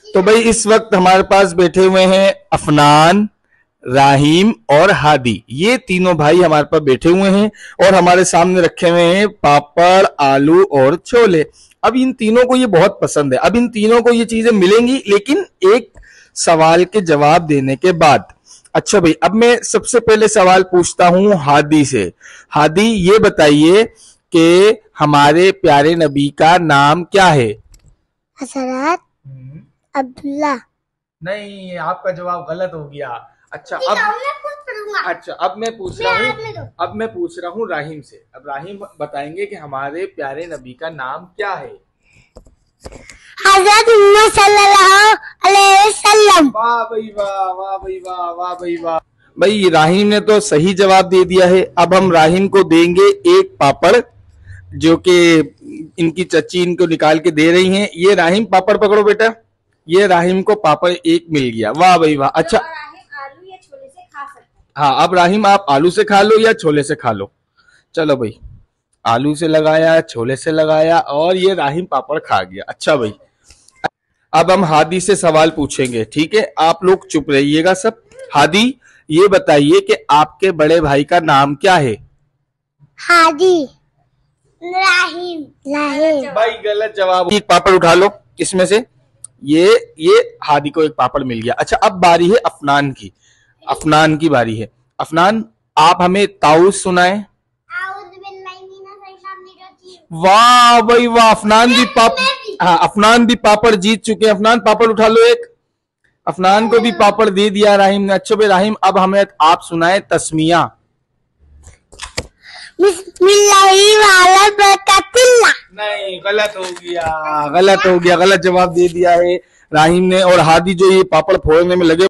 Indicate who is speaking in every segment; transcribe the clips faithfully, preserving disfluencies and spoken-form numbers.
Speaker 1: तो भाई इस वक्त हमारे पास बैठे हुए हैं अफनान, राहिम और हादी। ये तीनों भाई हमारे पास बैठे हुए हैं और हमारे सामने रखे हुए हैं पापड़, आलू और छोले। अब इन तीनों को ये बहुत पसंद है। अब इन तीनों को ये चीजें मिलेंगी, लेकिन एक सवाल के जवाब देने के बाद। अच्छा भाई, अब मैं सबसे पहले सवाल पूछता हूं हादी से। हादी, ये बताइए कि हमारे प्यारे नबी का नाम क्या है?
Speaker 2: हजरत अब्दुल्ला।
Speaker 1: नहीं, आपका जवाब गलत हो गया। अच्छा अब अच्छा अब मैं पूछ रहा हूँ अब मैं पूछ रहा हूँ राहिम से। अब राहिम बताएंगे कि हमारे प्यारे नबी का नाम क्या है?
Speaker 2: हजरत मोहम्मद सल्लल्लाहु अलैहि वसल्लम।
Speaker 1: वाह भाई वाह, वाह भाई वाह, वाह भाई वाह। भाई राहिम ने तो सही जवाब दे दिया है। अब हम राहिम को देंगे एक पापड़, जो कि इनकी चच्ची इनको निकाल के दे रही हैं। ये राहिम पापड़ पकड़ो बेटा। ये राहिम को पापड़ एक मिल गया। वाह भाई वाह। अच्छा,
Speaker 2: आलू या छोले से खा सकते हैं।
Speaker 1: हाँ, अब राहिम आप आलू से खा लो या छोले से खा लो। चलो भाई, आलू से लगाया, छोले से लगाया और ये राहिम पापड़ खा गया। अच्छा भाई, अब हम हादी से सवाल पूछेंगे, ठीक है? आप लोग चुप रहिएगा सब। हादी, ये बताइए कि आपके बड़े भाई का नाम क्या है?
Speaker 2: हादी। राहिम। राहिम।
Speaker 1: भाई गलत जवाब। एक पापड़ उठा लो इसमें से। ये ये हादी को एक पापड़ मिल गया। अच्छा, अब बारी है अफनान की। अफनान की बारी है। अफनान, आप हमें ताउस सुनाएं। वाह भाई वाह, अफनान भी पापड़, हाँ अफनान भी पापड़ जीत चुके हैं। अफनान, पापड़ उठा लो एक। अफनान को भी पापड़ दे दिया राहिम ने। अच्छा भाई राहिम, अब हमें आप सुनाए तस्मिया। नहीं, गलत हो गया, गलत हो गया, गलत जवाब दे दिया है राहिम ने। और हादी जो ये पापड़ फोड़ने में लगे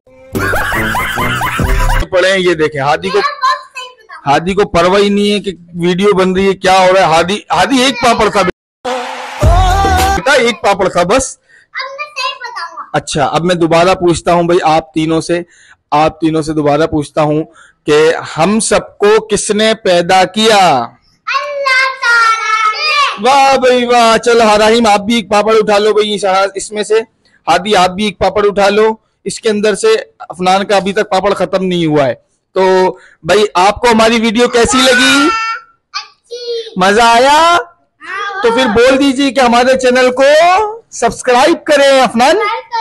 Speaker 1: पड़े हैं, ये देखें। हादी को हादी को परवाह ही नहीं है कि वीडियो बन रही है, क्या हो रहा है। हादी हादी एक पापड़ था बेटा, एक पापड़ था बस। अच्छा, अब मैं दोबारा पूछता हूं भाई आप तीनों से आप तीनों से दोबारा पूछता हूं कि हम सबको किसने पैदा किया?
Speaker 2: अल्लाह ताला ने।
Speaker 1: वाह भाई वाह। चलो राहिम, आप भी एक पापड़ उठा लो भाई इसमें से। हादी, आप भी एक पापड़ उठा लो इसके अंदर से। अफनान का अभी तक पापड़ खत्म नहीं हुआ है। तो भाई, आपको हमारी वीडियो कैसी लगी?
Speaker 2: अच्छी।
Speaker 1: मजा आया? तो फिर बोल दीजिए कि हमारे चैनल को सब्सक्राइब करें। अफनान,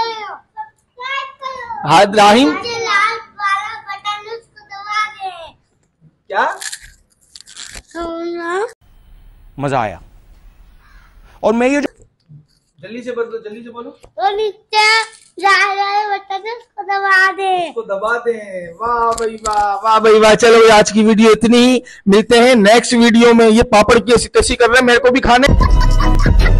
Speaker 1: हाँ राहिम,
Speaker 2: लाल वाला बटन उसको दबा दे।
Speaker 1: क्या मजा आया? और मैं ये जल्दी से बोलो, जल्दी से बोलो।
Speaker 2: वो नीचे लाल वाला बटन उसको दबा दे।
Speaker 1: उसको दबा दें। वाह भाई वाह, वाह भाई वाह। चलो भाई, आज की वीडियो इतनी ही। मिलते हैं नेक्स्ट वीडियो में। ये पापड़ की ऐसी तैसी कर रहे हैं, मेरे को भी खाने।